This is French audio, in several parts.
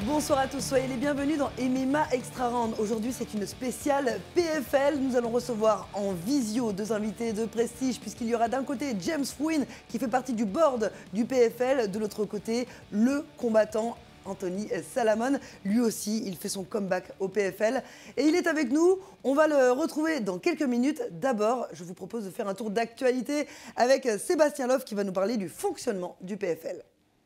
Bonsoir à tous, soyez les bienvenus dans MMA Extra Round. Aujourd'hui, c'est une spéciale PFL. Nous allons recevoir en visio deux invités de prestige, puisqu'il y aura d'un côté James Fouine, qui fait partie du board du PFL, de l'autre côté, le combattant Anthony Salamone. Lui aussi, il fait son comeback au PFL. Et il est avec nous. On va le retrouver dans quelques minutes. D'abord, je vous propose de faire un tour d'actualité avec Sébastien Love, qui va nous parler du fonctionnement du PFL.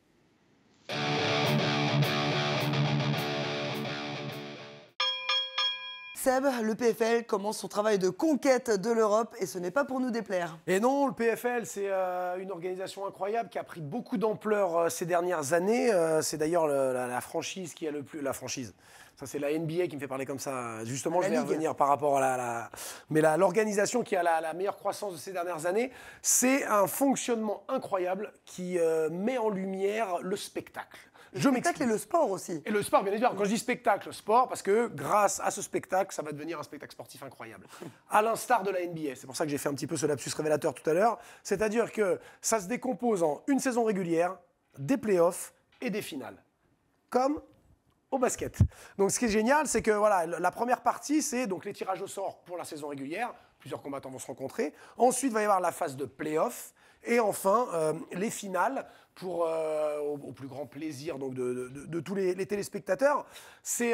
Seb, le PFL commence son travail de conquête de l'Europe et ce n'est pas pour nous déplaire. Et non, le PFL, c'est une organisation incroyable qui a pris beaucoup d'ampleur ces dernières années. C'est d'ailleurs la franchise qui a le plus... La franchise, ça c'est la NBA qui me fait parler comme ça. Justement, je vais y revenir par rapport à Mais l'organisation qui a la meilleure croissance de ces dernières années, c'est un fonctionnement incroyable qui met en lumière le spectacle. Le spectacle et le sport aussi. Et le sport, bien évidemment. Quand je dis spectacle, sport, parce que grâce à ce spectacle, ça va devenir un spectacle sportif incroyable. À l'instar de la NBA. C'est pour ça que j'ai fait un petit peu ce lapsus révélateur tout à l'heure. C'est-à-dire que ça se décompose en une saison régulière, des playoffs et des finales. Comme au basket. Donc ce qui est génial, c'est que voilà, la première partie, c'est donc les tirages au sort pour la saison régulière. Plusieurs combattants vont se rencontrer. Ensuite, il va y avoir la phase de playoff. Et enfin, les finales pour, au plus grand plaisir donc, de tous les téléspectateurs. C'est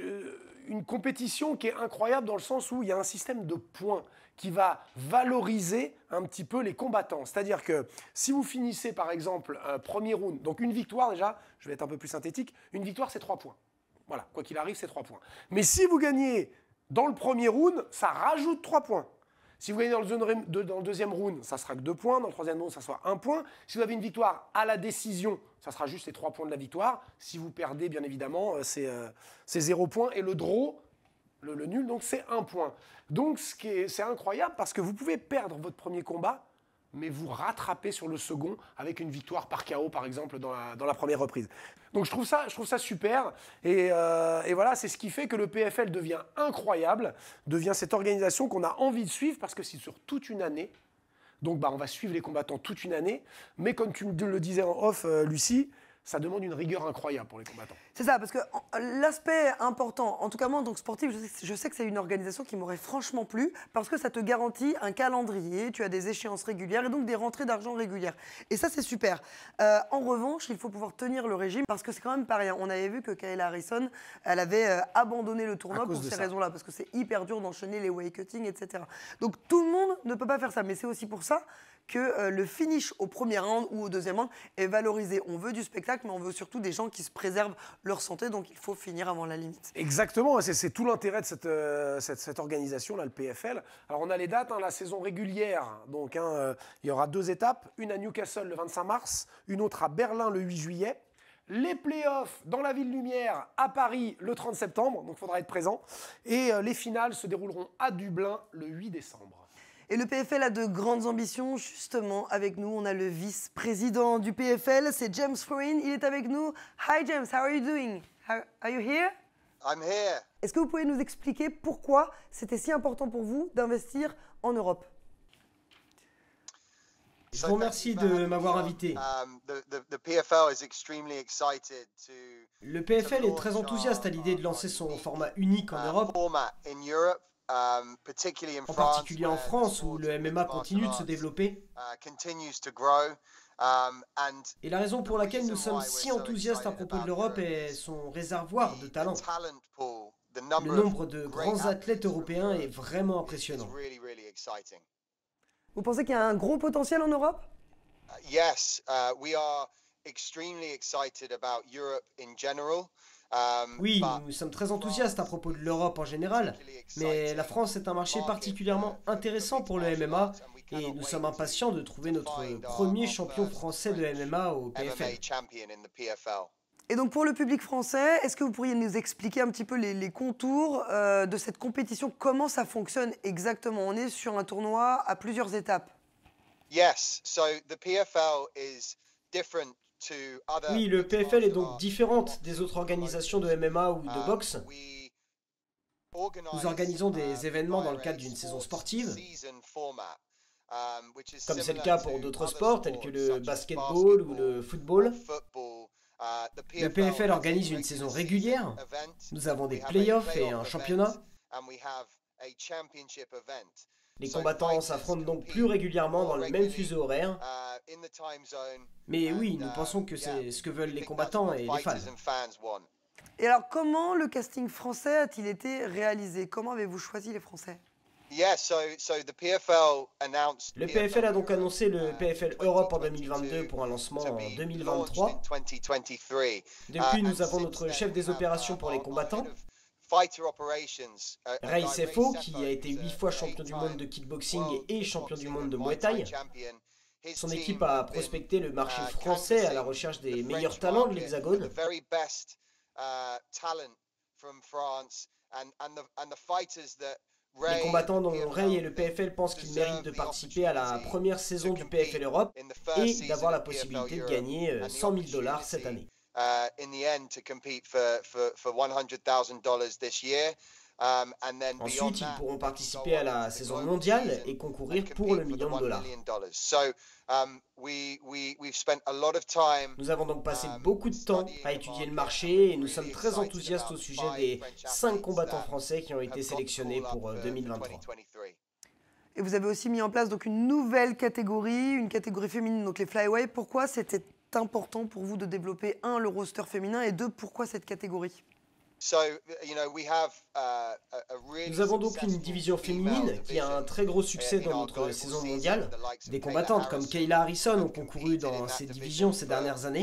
une compétition qui est incroyable dans le sens où il y a un système de points qui va valoriser un petit peu les combattants. C'est-à-dire que si vous finissez par exemple un premier round, donc une victoire déjà, je vais être un peu plus synthétique, une victoire c'est 3 points. Voilà, quoi qu'il arrive, c'est 3 points. Mais si vous gagnez dans le premier round, ça rajoute 3 points. Si vous gagnez dans le deuxième round, ça sera que 2 points. Dans le troisième round, ça sera 1 point. Si vous avez une victoire à la décision, ça sera juste les 3 points de la victoire. Si vous perdez, bien évidemment, c'est 0 point. Et le draw, le nul, donc c'est 1 point. Donc c'est incroyable parce que vous pouvez perdre votre premier combat, mais vous rattrapez sur le second avec une victoire par KO, par exemple, dans la première reprise. Donc je trouve ça super. Et voilà, c'est ce qui fait que le PFL devient incroyable, devient cette organisation qu'on a envie de suivre parce que c'est sur toute une année. Donc on va suivre les combattants toute une année. Mais comme tu me le disais en off, Lucie, ça demande une rigueur incroyable pour les combattants. C'est ça, parce que l'aspect important, en tout cas moi en tant que sportif, je sais que c'est une organisation qui m'aurait franchement plu, parce que ça te garantit un calendrier, tu as des échéances régulières et donc des rentrées d'argent régulières. Et ça c'est super. En revanche, il faut pouvoir tenir le régime, parce que c'est quand même pas rien. On avait vu que Kayla Harrison, elle avait abandonné le tournoi pour ces raisons-là, parce que c'est hyper dur d'enchaîner les weight cutting, etc. Donc tout le monde ne peut pas faire ça, mais c'est aussi pour ça que le finish au premier round ou au deuxième round est valorisé. On veut du spectacle, mais on veut surtout des gens qui se préservent leur santé, donc il faut finir avant la limite. Exactement, c'est tout l'intérêt de cette organisation-là, le PFL. Alors on a les dates, la saison régulière, donc il y aura 2 étapes, une à Newcastle le 25 mars, une autre à Berlin le 8 juillet. Les playoffs dans la Ville Lumière à Paris le 30 septembre, donc il faudra être présent. Et les finales se dérouleront à Dublin le 8 décembre. Et le PFL a de grandes ambitions. Justement, avec nous, on a le vice-président du PFL, c'est James Fouine. Il est avec nous. Hi James, how are you doing? Are you here? I'm here. Est-ce que vous pouvez nous expliquer pourquoi c'était si important pour vous d'investir en Europe? Je vous remercie de m'avoir invité. Le PFL est très enthousiaste à l'idée de lancer son format unique en Europe, en particulier en France où le MMA continue de se développer. Et la raison pour laquelle nous sommes si enthousiastes à propos de l'Europe est son réservoir de talent. Le nombre de grands athlètes européens est vraiment impressionnant. Vous pensez qu'il y a un gros potentiel en Europe? Oui, nous sommes très enthousiastes à propos de l'Europe en général, mais la France est un marché particulièrement intéressant pour le MMA et nous sommes impatients de trouver notre premier champion français de MMA au PFL. Et donc pour le public français, est-ce que vous pourriez nous expliquer un petit peu les contours de cette compétition? Comment ça fonctionne exactement? On est sur un tournoi à plusieurs étapes. Oui, le PFL est donc différente des autres organisations de MMA ou de boxe. Nous organisons des événements dans le cadre d'une saison sportive, comme c'est le cas pour d'autres sports tels que le basketball ou le football. Le PFL organise une saison régulière. Nous avons des playoffs et un championnat. Les combattants s'affrontent donc plus régulièrement dans le même fuseau horaire. Mais oui, nous pensons que c'est ce que veulent les combattants et les fans. Et alors, comment le casting français a-t-il été réalisé? Comment avez-vous choisi les Français? Le PFL a donc annoncé le PFL Europe en 2022 pour un lancement en 2023. Depuis, nous avons notre chef des opérations pour les combattants, Ray Sefo, qui a été 8 fois champion du monde de kickboxing et champion du monde de Muay Thai. Son équipe a prospecté le marché français à la recherche des meilleurs talents de l'Hexagone. Les combattants dont Ray et le PFL pensent qu'ils méritent de participer à la première saison du PFL Europe et d'avoir la possibilité de gagner 100 000 $ cette année. Ensuite, ils pourront participer à la saison mondiale et concourir pour le $1 million. Nous avons donc passé beaucoup de temps à étudier le marché et nous sommes très enthousiastes au sujet des 5 combattants français qui ont été sélectionnés pour 2023. Et vous avez aussi mis en place donc une nouvelle catégorie, une catégorie féminine, donc les flyweight. Pourquoi c'était important pour vous de développer, un, le roster féminin, et deux, pourquoi cette catégorie? Nous avons donc une division féminine qui a un très gros succès dans notre saison mondiale. Des combattantes comme Kayla Harrison ont concouru dans cette division ces dernières années.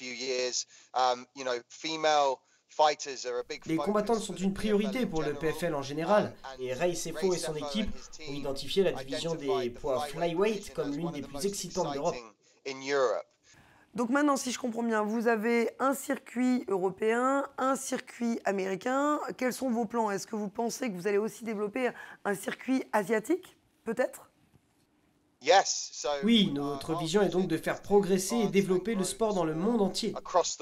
Les combattantes sont une priorité pour le PFL en général, et Ray Sefo et son équipe ont identifié la division des poids flyweight comme l'une des plus excitantes d'Europe. Donc maintenant, si je comprends bien, vous avez un circuit européen, un circuit américain. Quels sont vos plans? Est-ce que vous pensez que vous allez aussi développer un circuit asiatique, peut-être? Oui, notre vision est donc de faire progresser et développer le sport dans le monde entier.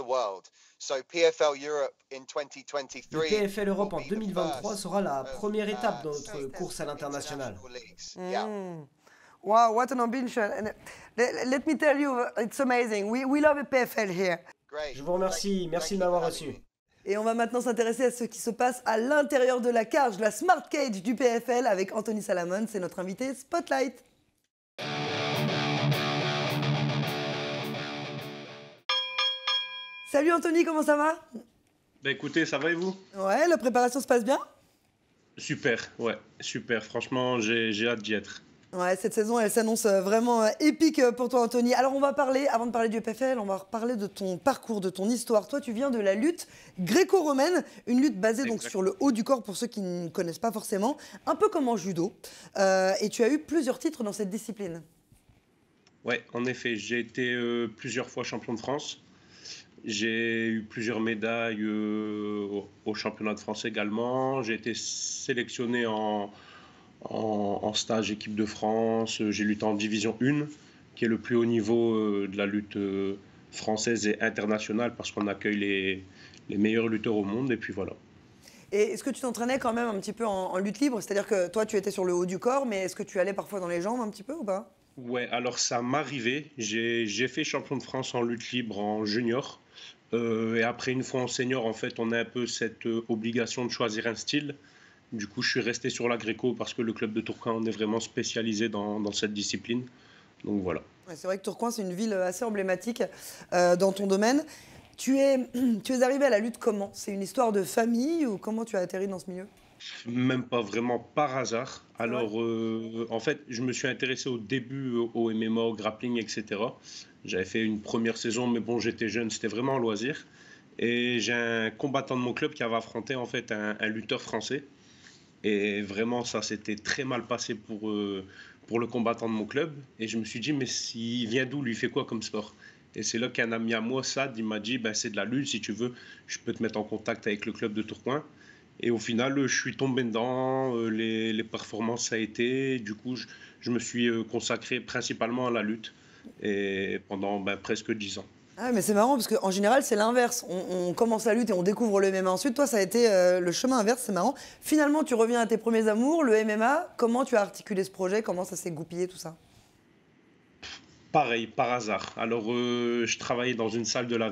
Le PFL Europe en 2023 sera la première étape dans notre course à l'international. Wow, what an ambition. And let me tell you, it's amazing. We love a PFL here. Je vous remercie, merci de m'avoir reçu. Et on va maintenant s'intéresser à ce qui se passe à l'intérieur de la cage, la Smart Cage du PFL avec Anthony Salamon. C'est notre invité Spotlight. Salut Anthony, comment ça va? Bah écoutez, ça va et vous? Ouais, la préparation se passe bien? Super, ouais, super. Franchement, j'ai hâte d'y être. Ouais, cette saison, elle s'annonce vraiment épique pour toi, Anthony. Alors, on va parler, avant de parler du PFL, on va reparler de ton parcours, de ton histoire. Toi, tu viens de la lutte gréco-romaine, une lutte basée donc sur le haut du corps, pour ceux qui ne connaissent pas forcément, un peu comme en judo. Et tu as eu plusieurs titres dans cette discipline. Ouais, en effet, j'ai été plusieurs fois champion de France. J'ai eu plusieurs médailles au championnat de France également. J'ai été sélectionné en stage équipe de France. J'ai lutté en division 1, qui est le plus haut niveau de la lutte française et internationale, parce qu'on accueille les meilleurs lutteurs au monde, et puis voilà. Et est-ce que tu t'entraînais quand même un petit peu en lutte libre? C'est-à-dire que toi, tu étais sur le haut du corps, mais est-ce que tu allais parfois dans les jambes un petit peu ou pas? Ouais, alors ça m'arrivait. J'ai fait champion de France en lutte libre en junior. Et après, une fois en senior, en fait, on a un peu cette obligation de choisir un style. Du coup, je suis resté sur la gréco parce que le club de Tourcoing, on est vraiment spécialisé dans cette discipline. Donc voilà. Ouais, c'est vrai que Tourcoing, c'est une ville assez emblématique dans ton domaine. Tu es arrivé à la lutte comment? C'est une histoire de famille ou comment tu as atterri dans ce milieu? Même pas vraiment par hasard. Alors, en fait, je me suis intéressé au début au MMA, au grappling, etc. J'avais fait une première saison, mais bon, j'étais jeune, c'était vraiment un loisir. Et j'ai un combattant de mon club qui avait affronté en fait un lutteur français. Et vraiment, ça s'était très mal passé pour le combattant de mon club. Et je me suis dit, mais s'il vient d'où, lui fait quoi comme sport? Et c'est là qu'un ami à moi, Sad, il m'a dit, ben, c'est de la lutte, si tu veux, je peux te mettre en contact avec le club de Tourcoing. Et au final, je suis tombé dedans, les performances, ça a été. Du coup, je me suis consacré principalement à la lutte et pendant presque 10 ans. Ah, mais c'est marrant parce qu'en général, c'est l'inverse. On commence la lutte et on découvre le MMA ensuite. Toi, ça a été le chemin inverse, c'est marrant. Finalement, tu reviens à tes premiers amours, le MMA. Comment tu as articulé ce projet? Comment ça s'est goupillé, tout ça? Pareil, par hasard. Alors, je travaillais dans une salle de la ville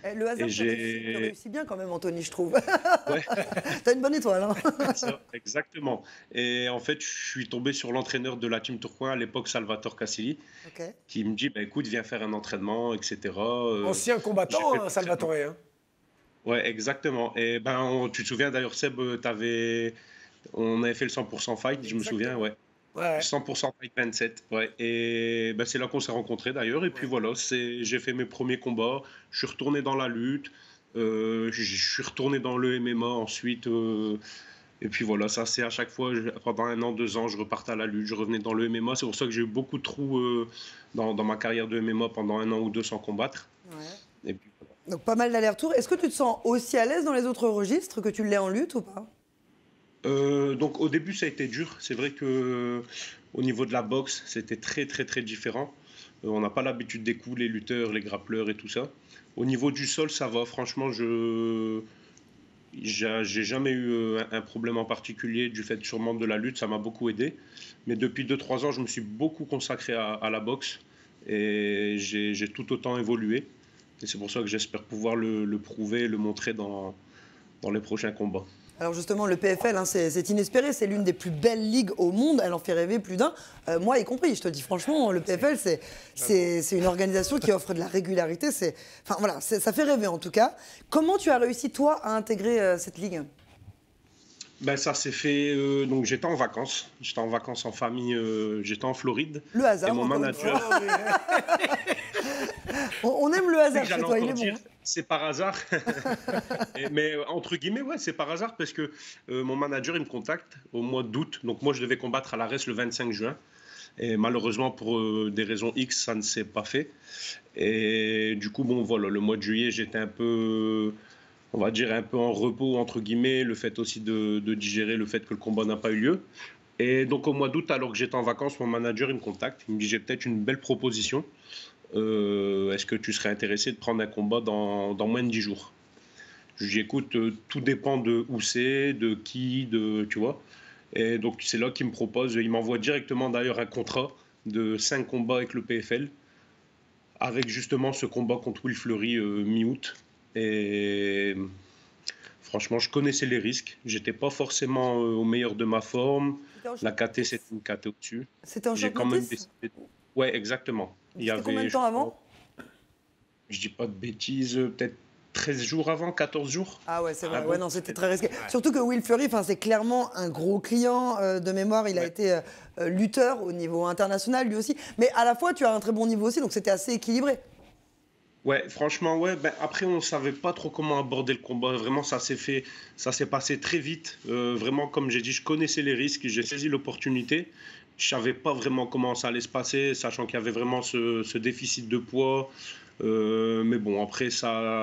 Le hasard Et te réussit bien quand même, Anthony, je trouve. Ouais, T'as une bonne étoile, hein. ça, exactement. Et en fait, je suis tombé sur l'entraîneur de la team Tourcoing à l'époque, Salvatore Casilli, Ok. qui me dit, bah, écoute, viens faire un entraînement, etc. Ancien J'ai combattant, fait hein, l'entraînement. Salvatore. Hein. Ouais, exactement. Et ben, tu te souviens d'ailleurs, Seb, on avait fait le 100% fight, je me souviens, Exactement. ouais. Ouais. 100% fight 27, ouais. Et ben, c'est là qu'on s'est rencontrés d'ailleurs. Et puis voilà, j'ai fait mes premiers combats. Je suis retourné dans la lutte. Je suis retourné dans le MMA ensuite. Et puis voilà, ça c'est à chaque fois, pendant 1 an, 2 ans, je repartais à la lutte, je revenais dans le MMA. C'est pour ça que j'ai eu beaucoup de trous dans ma carrière de MMA pendant 1 an ou 2 sans combattre. Ouais. Et puis voilà. Donc pas mal d'allers-retours. Est-ce que tu te sens aussi à l'aise dans les autres registres que tu l'es en lutte ou pas? Donc au début ça a été dur. C'est vrai que au niveau de la boxe c'était très très très différent. On n'a pas l'habitude des coups, les lutteurs, les grappleurs et tout ça. Au niveau du sol ça va. Franchement j'ai jamais eu un problème en particulier du fait sûrement de la lutte. Ça m'a beaucoup aidé. Mais depuis 2-3 ans je me suis beaucoup consacré à la boxe et j'ai tout autant évolué. Et c'est pour ça que j'espère pouvoir le prouver et le montrer dans les prochains combats. Alors justement, le PFL, hein, c'est inespéré, c'est l'une des plus belles ligues au monde, elle en fait rêver plus d'un, moi y compris, je te dis franchement, le PFL, c'est une organisation qui offre de la régularité, enfin voilà, ça fait rêver en tout cas. Comment tu as réussi, toi, à intégrer cette ligue? Ben, ça s'est fait. Donc j'étais en vacances. J'étais en vacances en famille. J'étais en Floride. Le hasard, Et mon encore une manager. fois. On aime le hasard chez J'allais toi, il encore est dire, bon. c'est par hasard. Mais entre guillemets, ouais, c'est par hasard parce que mon manager il me contacte au mois d'août. Donc moi je devais combattre à l'ARES le 25 juin. Et malheureusement pour des raisons X, ça ne s'est pas fait. Et du coup, bon voilà, le mois de juillet, j'étais un peu. On va dire un peu en repos, entre guillemets, le fait aussi de digérer le fait que le combat n'a pas eu lieu. Et donc au mois d'août, alors que j'étais en vacances, mon manager il me contacte, il me dit j'ai peut-être une belle proposition, est-ce que tu serais intéressé de prendre un combat dans moins de 10 jours? Je lui dis écoute, tout dépend de où c'est, de qui, tu vois. Et donc c'est là qu'il me propose, il m'envoie directement d'ailleurs un contrat de 5 combats avec le PFL, avec justement ce combat contre Will Fleury mi-août. Et franchement, je connaissais les risques. J'étais pas forcément au meilleur de ma forme. La KT, c'était une KT au-dessus. C'était en J'ai short quand même notice? décidé. Ouais, exactement. C'était combien de temps avant? Je dis pas de bêtises, peut-être 13 jours avant, 14 jours. Ah ouais, c'est vrai. Ah Ouais, bon, non, c'était très risqué. Surtout que Will Fleury, c'est clairement un gros client de mémoire. Il a été lutteur au niveau international, lui aussi. Mais à la fois, tu as un très bon niveau aussi, donc c'était assez équilibré. Ouais, franchement, ouais. Ben, après, on savait pas trop comment aborder le combat. Vraiment, ça s'est passé très vite. Vraiment, comme j'ai dit, je connaissais les risques, j'ai saisi l'opportunité. Je savais pas vraiment comment ça allait se passer, sachant qu'il y avait vraiment ce déficit de poids. Mais bon, après,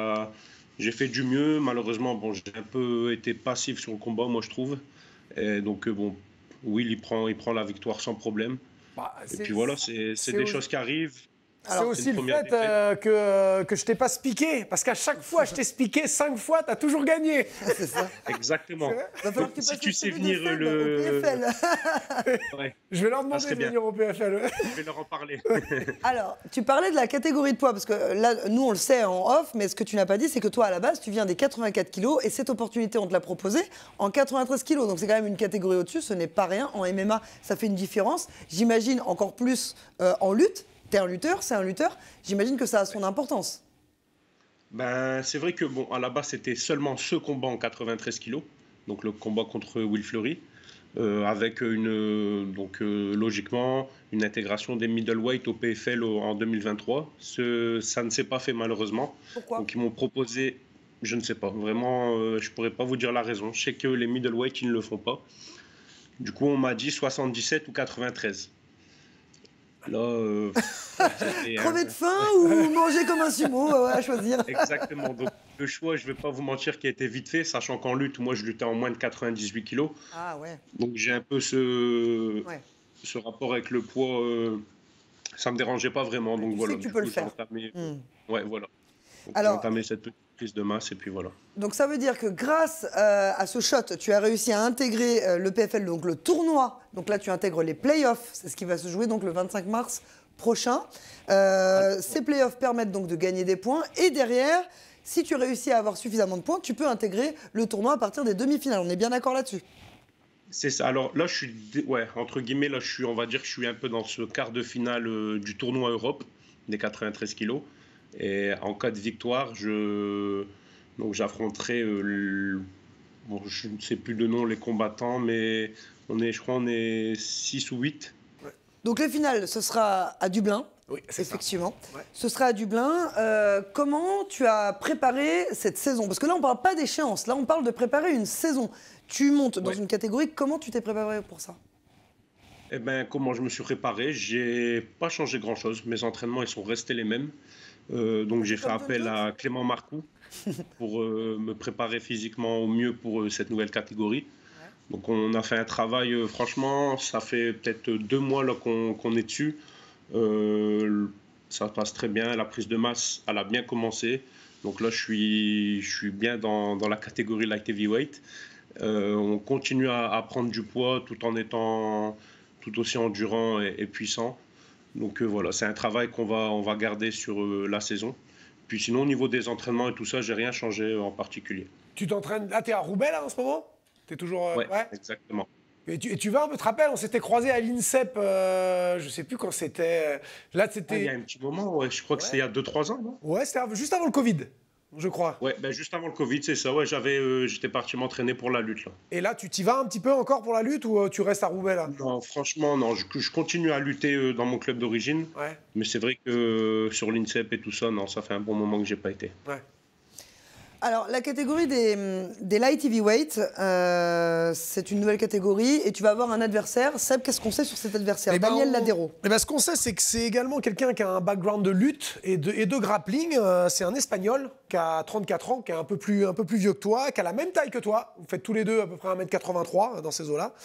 j'ai fait du mieux. Malheureusement, bon, j'ai un peu été passif sur le combat, moi, je trouve. Et donc, bon, Will, il prend la victoire sans problème. Bah, Et puis voilà, c'est des choses qui arrivent. C'est aussi le première fait que je t'ai pas spiqué, parce qu'à chaque fois je t'ai spiqué 5 fois, tu as toujours gagné. C'est ça. Exactement. Va falloir Donc, que si passes tu le sais CV de venir Seb au PFL. Ouais, Je vais leur demander serait de bien. venir au PFL. je vais leur en parler. Alors, tu parlais de la catégorie de poids, parce que là, nous, on le sait en off, mais ce que tu n'as pas dit, c'est que toi, à la base, tu viens des 84 kilos, et cette opportunité, on te l'a proposée en 93 kilos. Donc, c'est quand même une catégorie au-dessus, ce n'est pas rien. En MMA, ça fait une différence. J'imagine encore plus en lutte. T'es un lutteur, c'est un lutteur. J'imagine que ça a son importance. Ben, c'est vrai que bon, à la base, c'était seulement ce combat en 93 kilos, donc le combat contre Will Fleury, avec logiquement une intégration des middleweight au PFL en 2023. Ça ne s'est pas fait malheureusement. Pourquoi? Donc ils m'ont proposé, je ne sais pas, vraiment, je pourrais pas vous dire la raison. Je sais que les middleweight, ils ne le font pas. Du coup, on m'a dit 77 ou 93. Là, Crever de faim ou manger comme un sumo, à choisir. Exactement. Donc, le choix, je ne vais pas vous mentir, qui a été vite fait, sachant qu'en lutte, moi, je luttais en moins de 98 kilos. Ah ouais. Donc, j'ai un peu ce rapport avec le poids. Ça ne me dérangeait pas vraiment. Donc, tu voilà. sais que tu peux le faire. Ouais, voilà. Donc, Alors, j'ai entamé cette petite prise de masse et puis voilà. Donc ça veut dire que grâce à ce shot, tu as réussi à intégrer le PFL, donc le tournoi. Donc là, tu intègres les playoffs. C'est ce qui va se jouer donc le 25 mars prochain. Ces playoffs permettent donc de gagner des points. Et derrière, si tu réussis à avoir suffisamment de points, tu peux intégrer le tournoi à partir des demi-finales. On est bien d'accord là-dessus? C'est ça. Alors là, ouais, entre guillemets, là, on va dire que je suis un peu dans ce quart de finale du tournoi Europe des 93 kilos. Et en cas de victoire, donc j'affronterai, bon, je ne sais plus de nom, les combattants, mais je crois on est 6 ou 8. Ouais. Donc les finales, ce sera à Dublin. Oui, c'est effectivement. Ouais. Ce sera à Dublin. Comment tu as préparé cette saison? Parce que là, on ne parle pas d'échéance. Là, on parle de préparer une saison. Tu montes dans une catégorie. Comment tu t'es préparé pour ça? Eh ben, comment je me suis préparé? J'ai pas changé grand-chose. Mes entraînements, ils sont restés les mêmes. Donc j'ai fait appel à Clément Marcoux pour me préparer physiquement au mieux pour cette nouvelle catégorie. Ouais. Donc on a fait un travail, franchement, ça fait peut-être 2 mois là, qu'on est dessus. Ça passe très bien, la prise de masse, elle a bien commencé. Donc là, je suis bien dans la catégorie light heavyweight. On continue à prendre du poids tout en étant tout aussi endurant et puissant. Donc voilà, c'est un travail on va garder sur la saison. Puis sinon, au niveau des entraînements et tout ça, j'ai rien changé en particulier. Tu t'entraînes, là, tu es à Roubaix là, en ce moment? Tu es toujours... ouais, exactement. Et tu vas un peu, te rappelles, on s'était croisés à l'INSEP, je sais plus quand c'était. Là, c'était. Il y a un petit moment, ouais, je crois que c'était il y a 2-3 ans, non? Ouais, c'était juste avant le Covid, je crois. Ouais, ben juste avant le Covid, c'est ça. Ouais, j'étais parti m'entraîner pour la lutte là. Et là, tu t'y vas un petit peu encore pour la lutte ou tu restes à Roubaix là? Non, franchement, non. Je continue à lutter dans mon club d'origine. Ouais. Mais c'est vrai que sur l'INSEP et tout ça, non, ça fait un bon moment que j'ai pas été. Ouais. Alors, la catégorie des light heavyweight, c'est une nouvelle catégorie et tu vas avoir un adversaire. Seb, qu'est-ce qu'on sait sur cet adversaire? Daniel Ladero. Ce qu'on sait, c'est que c'est également quelqu'un qui a un background de lutte et de grappling. C'est un Espagnol qui a 34 ans, qui est un peu plus vieux que toi, qui a la même taille que toi. Vous faites tous les deux à peu près 1m83 dans ces eaux-là.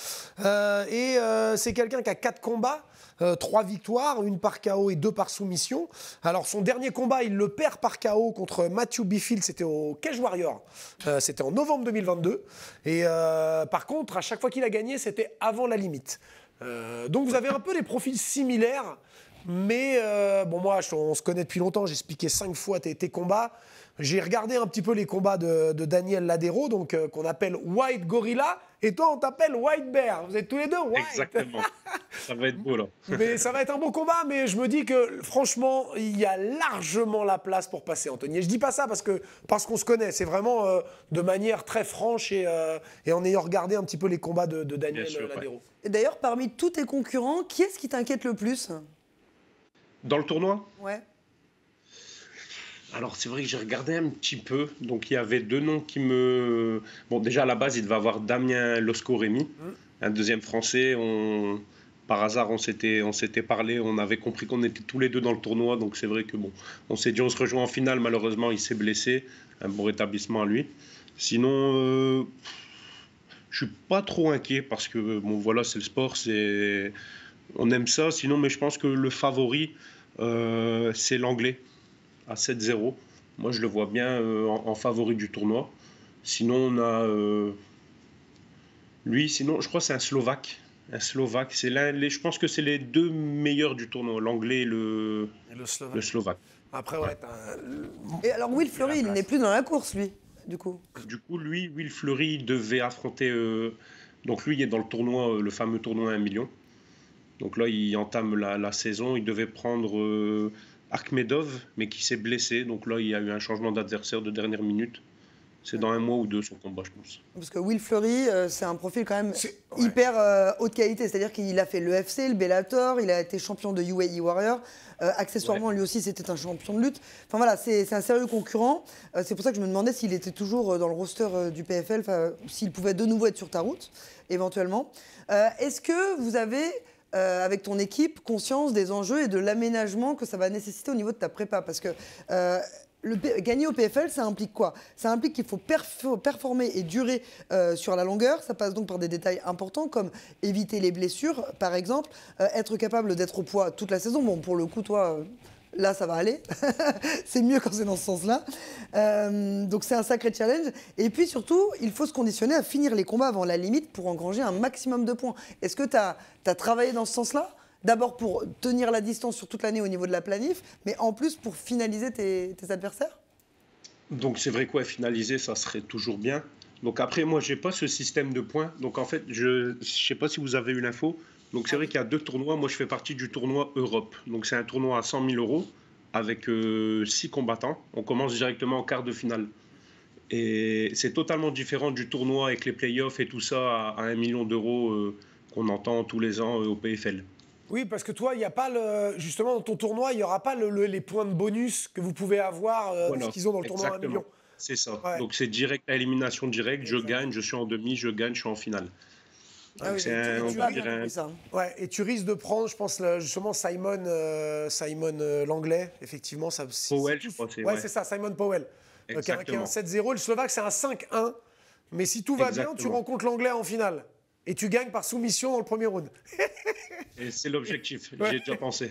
C'est quelqu'un qui a 4 combats. 3 victoires, 1 par KO et 2 par soumission. Alors son dernier combat, il le perd par KO contre Matthew Bifield, c'était au Cage Warrior. C'était en novembre 2022. Et par contre, à chaque fois qu'il a gagné, c'était avant la limite. Donc vous avez un peu des profils similaires. Mais bon, moi, on se connaît depuis longtemps, j'ai expliqué 5 fois tes combats. J'ai regardé un petit peu les combats de Daniel Ladero, donc qu'on appelle White Gorilla, et toi on t'appelle White Bear. Vous êtes tous les deux White. Exactement. Ça va être beau là. Mais ça va être un beau combat, mais je me dis que franchement, il y a largement la place pour passer, Anthony. Et je dis pas ça parce qu'on se connaît, c'est vraiment de manière très franche et en ayant regardé un petit peu les combats de Daniel Ladero. Ouais. Et d'ailleurs, parmi tous tes concurrents, qui est-ce qui t'inquiète le plus? Dans le tournoi? Ouais. Alors, c'est vrai que j'ai regardé un petit peu. Donc, il y avait 2 noms qui me... Bon, déjà, à la base, il devait avoir Damien Losco-Rémy, un deuxième Français. Par hasard, on s'était parlé. On avait compris qu'on était tous les deux dans le tournoi. Donc, c'est vrai que, bon, on s'est dit, on se rejoint en finale. Malheureusement, il s'est blessé. Un bon rétablissement à lui. Sinon, je suis pas trop inquiet parce que, bon, voilà, c'est le sport. On aime ça. Sinon, mais je pense que le favori, c'est l'Anglais. À 7-0. Moi, je le vois bien en favori du tournoi. Sinon, on a lui. Sinon, je crois que c'est un Slovaque. Un Slovaque. Je pense que c'est les 2 meilleurs du tournoi, l'Anglais et le Slovaque. Après, ouais. Et alors, Will Fleury, il n'est plus dans la course, lui, du coup. Du coup, lui, Will Fleury, il devait affronter... donc, lui, il est dans le tournoi, le fameux tournoi 1 million. Donc là, il entame la saison. Il devait prendre... Akhmedov, mais qui s'est blessé. Donc là, il y a eu un changement d'adversaire de dernière minute. C'est dans 1 mois ou 2 son combat, je pense. Parce que Will Fleury, c'est un profil quand même hyper haute qualité. C'est-à-dire qu'il a fait l'EFC, le Bellator, il a été champion de UAE Warrior. Accessoirement, lui aussi, c'était un champion de lutte. Enfin voilà, c'est un sérieux concurrent. C'est pour ça que je me demandais s'il était toujours dans le roster du PFL, s'il pouvait de nouveau être sur ta route, éventuellement. Est-ce que vous avez... avec ton équipe, conscience des enjeux et de l'aménagement que ça va nécessiter au niveau de ta prépa? Parce que gagner au PFL, ça implique quoi? Ça implique qu'il faut performer et durer sur la longueur. Ça passe donc par des détails importants comme éviter les blessures, par exemple, être capable d'être au poids toute la saison. Bon, pour le coup, toi... Là, ça va aller. C'est mieux quand c'est dans ce sens-là. Donc, c'est un sacré challenge. Et puis, surtout, il faut se conditionner à finir les combats avant la limite pour engranger un maximum de points. Est-ce que tu as travaillé dans ce sens-là? D'abord pour tenir la distance sur toute l'année au niveau de la planif, mais en plus pour finaliser tes adversaires? Donc c'est vrai quoi, finaliser, ça serait toujours bien. Donc après, moi, j'ai pas ce système de points. Donc en fait, je sais pas si vous avez eu l'info. Donc c'est Ah vrai oui. qu'il y a deux tournois. Moi, je fais partie du tournoi Europe. Donc c'est un tournoi à 100 000 euros avec 6 combattants. On commence directement en quart de finale. Et c'est totalement différent du tournoi avec les playoffs et tout ça à 1 million d'euros qu'on entend tous les ans au PFL. Oui, parce que toi, il n'y a pas justement dans ton tournoi, il n'y aura pas les points de bonus que vous pouvez avoir, ce Voilà, qu'ils ont dans le tournoi à 1 exactement. million. C'est ça. Ouais, Donc c'est direct à élimination directe. Je exact. gagne, je suis en demi, je gagne, je suis en finale. Ah Donc oui, c'est j'ai un, on pas va bien dire un. compris ça. Ouais, et tu risques de prendre, je pense, justement Simon, Simon l'anglais, effectivement. Ça, si Powell, tout... je crois, c'est Ouais, ouais. c'est ça, Simon Powell, qui est un Exactement. 7-0. Le Slovaque, c'est un 5-1. Mais si tout va bien, tu Exactement. rencontres l'anglais en finale. Et tu gagnes par soumission dans le premier round. Et c'est l'objectif. Ouais. J'ai déjà pensé.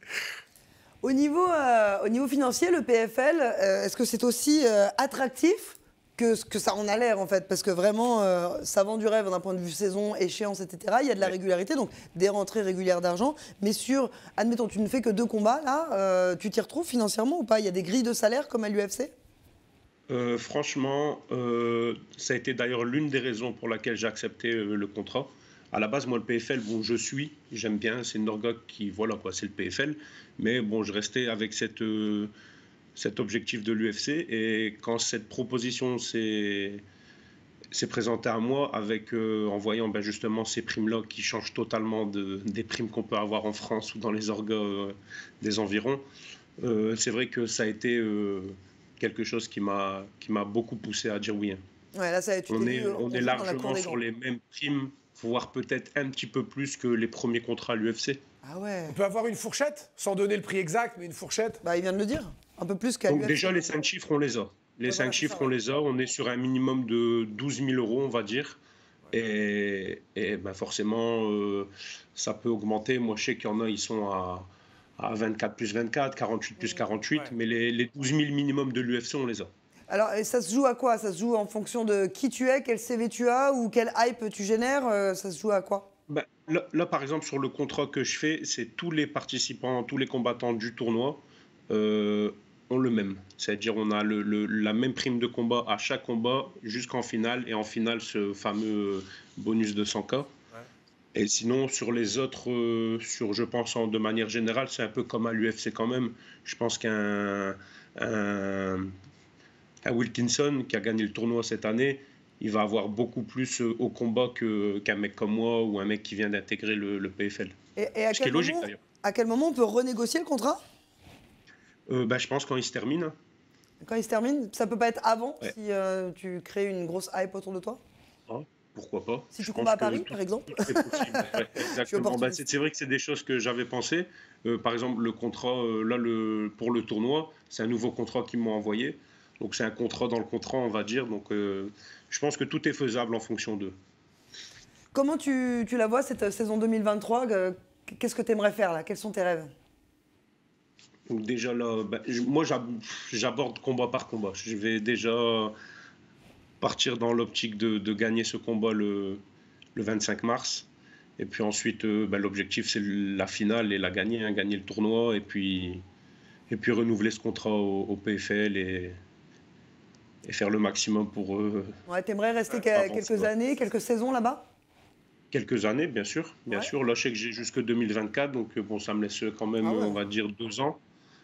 Au niveau financier, le PFL, est-ce que c'est aussi attractif que ce que ça en a l'air en fait? Parce que vraiment, ça vend du rêve d'un point de vue saison, échéance, etc. Il y a de la Ouais. régularité, donc des rentrées régulières d'argent. Mais admettons, tu ne fais que 2 combats, là, tu t'y retrouves financièrement ou pas? Il y a des grilles de salaire comme à l'UFC? Franchement, ça a été d'ailleurs l'une des raisons pour laquelle j'ai accepté le contrat. À la base, moi, le PFL, bon, j'aime bien, c'est une orga qui, voilà quoi, c'est le PFL. Mais bon, je restais avec cet objectif de l'UFC. Et quand cette proposition s'est présentée à moi, en voyant ben, justement ces primes-là qui changent totalement des primes qu'on peut avoir en France ou dans les orgas des environs, c'est vrai que ça a été quelque chose qui m'a beaucoup poussé à dire oui, hein. Ouais, là, ça, tu t'es On dit, est, on on est joue dans la cour largement des sur grands. les mêmes primes, voire peut-être un petit peu plus que les premiers contrats à l'UFC. Ah ouais, On peut avoir une fourchette, sans donner le prix exact, mais une fourchette. bah il vient de le dire. Un peu plus qu'à Donc l'UFC. déjà, les 5 chiffres, on les a. Les Ouais, cinq voilà, c'est ça, chiffres, on ouais. les a. On est sur un minimum de 12 000 euros, on va dire. Et ben forcément, ça peut augmenter. Moi, je sais qu'il y en a, ils sont à 24 plus 24, 48 plus 48. Ouais. Mais les 12 000 minimum de l'UFC, on les a. Alors, et ça se joue à quoi? Ça se joue en fonction de qui tu es, quel CV tu as ou quel hype tu génères? Ça se joue à quoi? Ben, là, par exemple, sur le contrat que je fais, c'est tous les participants, tous les combattants du tournoi euh, ont le même. C'est-à-dire, on a la même prime de combat à chaque combat jusqu'en finale. Et en finale, ce fameux bonus de 100K. Ouais. Et sinon, sur les autres, je pense de manière générale, c'est un peu comme à l'UFC quand même. Je pense un Wilkinson qui a gagné le tournoi cette année, il va avoir beaucoup plus au combat qu'un mec comme moi ou un mec qui vient d'intégrer le PFL. Et Ce qui est logique d'ailleurs. à quel moment on peut renégocier le contrat? Ben, je pense quand il se termine. Quand il se termine? Ça peut pas être avant Ouais. si tu crées une grosse hype autour de toi? Ah, pourquoi pas? Si Je tu pense combats à que Paris, tout par exemple? est possible. Ouais, exactement. Ben, opportuniste. c'est vrai que c'est des choses que j'avais pensé. Par exemple, le contrat, là, pour le tournoi, c'est un nouveau contrat qu'ils m'ont envoyé. Donc c'est un contrat dans le contrat, on va dire. Donc je pense que tout est faisable en fonction d'eux. Comment tu la vois cette saison 2023? Qu'est-ce que tu aimerais faire là? Quels sont tes rêves? Donc déjà là, ben, moi j'aborde combat par combat. Je vais déjà partir dans l'optique de gagner ce combat le 25 mars. Et puis ensuite, ben, l'objectif c'est la finale et la gagner, hein, gagner le tournoi et puis renouveler ce contrat au PFL et faire le maximum pour Ouais, t'aimerais rester avancer, quelques ouais. années, quelques saisons là-bas? Quelques années, bien sûr. Bien Ouais. sûr. Là, je sais que j'ai jusque 2024, donc bon, ça me laisse quand même, Ah ouais. on va dire, 2 ans.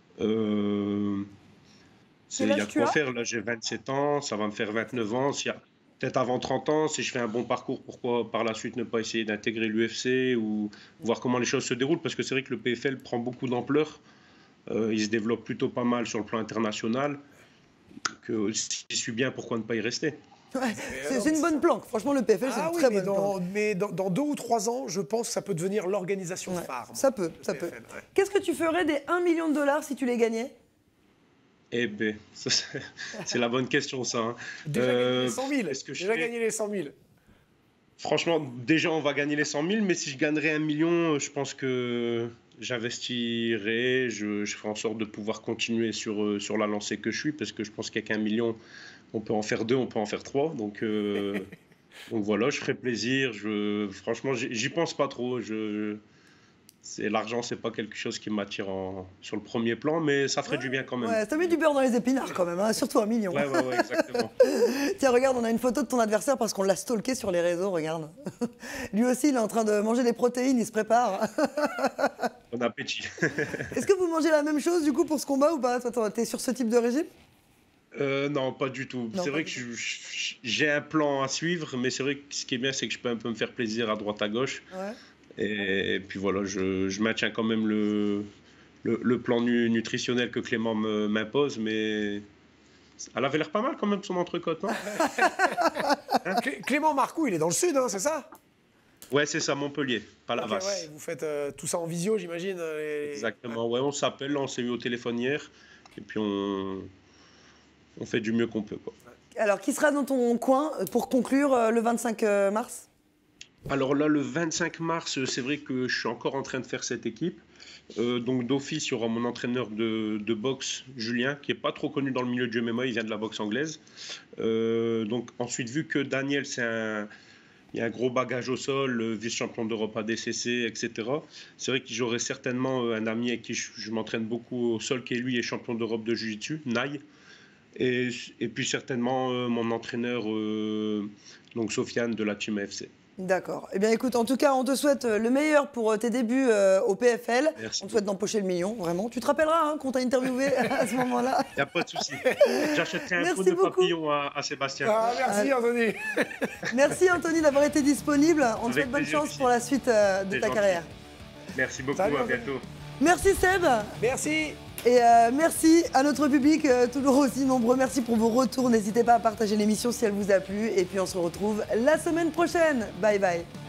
Euh, Quel il y a âge de tu quoi as? faire. Là, j'ai 27 ans, ça va me faire 29 ans. S'il y a peut-être avant 30 ans, si je fais un bon parcours, pourquoi par la suite ne pas essayer d'intégrer l'UFC ou voir comment les choses se déroulent? Parce que c'est vrai que le PFL prend beaucoup d'ampleur. Il se développe plutôt pas mal sur le plan international. Que si je suis bien, pourquoi ne pas y rester? Ouais, c'est une bonne planque. Franchement, le PFL, c'est Ah une oui, très mais bonne planque. dans 2 ou 3 ans, je pense que ça peut devenir l'organisation Ouais, phare. ça peut, le ça peut. PFL, ouais. Qu'est-ce que tu ferais des 1 million de dollars si tu les gagnais? Eh ben, ça, c'est la bonne question, ça, hein. Déjà gagné les 100 000. Est-ce que je Déjà fais- gagné les 100 000. Franchement, déjà, on va gagner les 100 000, mais si je gagnerais 1 million, je pense que j'investirais, je ferai en sorte de pouvoir continuer sur la lancée que je suis, parce que je pense qu'avec 1 million, on peut en faire 2, on peut en faire 3. Donc voilà, je ferai plaisir. Franchement, j'y pense pas trop. L'argent, c'est pas quelque chose qui m'attire sur le premier plan, mais ça ferait du bien quand même. Ouais, ça met du beurre dans les épinards quand même, hein, surtout 1 million. Ouais, exactement. Tiens, regarde, on a une photo de ton adversaire parce qu'on l'a stalké sur les réseaux, regarde. Lui aussi, il est en train de manger des protéines, il se prépare. Bon appétit. Est-ce que vous mangez la même chose du coup pour ce combat ou pas? Toi, t'es sur ce type de régime? Non, pas du tout. Non, C'est pas vrai que du j'ai un plan à suivre, mais c'est vrai que ce qui est bien, c'est que je peux un peu me faire plaisir à droite à gauche. Ouais. Et puis voilà, je maintiens quand même le plan nutritionnel que Clément m'impose, mais elle avait l'air pas mal quand même son entrecôte, non? Clément Marcoux, il est dans le sud, hein, c'est ça? Ouais, c'est ça, Montpellier, pas la Ok, Vasse. ouais, vous faites tout ça en visio, j'imagine. Exactement, ouais, on s'appelle, on s'est eu au téléphone hier, et puis on fait du mieux qu'on peut, quoi. Alors, qui sera dans ton coin pour conclure le 25 mars? Alors là, le 25 mars, c'est vrai que je suis encore en train de faire cette équipe. Donc d'office, il y aura mon entraîneur de boxe, Julien, qui n'est pas trop connu dans le milieu du MMA, il vient de la boxe anglaise. Donc ensuite, vu que Daniel, il y a un gros bagage au sol, vice-champion d'Europe ADCC, etc. C'est vrai que j'aurai certainement un ami avec qui je m'entraîne beaucoup au sol, qui lui est champion d'Europe de Jiu-Jitsu, Naï. Et puis certainement mon entraîneur, donc Sofiane de la Team AFC. D'accord. Eh bien, écoute, en tout cas, on te souhaite le meilleur pour tes débuts au PFL. Merci. On te souhaite d'empocher le million, vraiment. Tu te rappelleras qu'on t'a interviewé à ce moment-là. Il n'y a pas de souci. J'achèterai un Merci pot de beaucoup. papillon à Sébastien. Ah, merci Anthony. Merci, Anthony, d'avoir été disponible. On te Avec souhaite bonne plaisir, chance aussi. pour la suite de C'est ta gentil. carrière. Merci beaucoup, Salut, à Anthony. bientôt. Merci, Seb. Merci. Et merci à notre public, toujours aussi nombreux. Merci pour vos retours. N'hésitez pas à partager l'émission si elle vous a plu. Et puis, on se retrouve la semaine prochaine. Bye bye.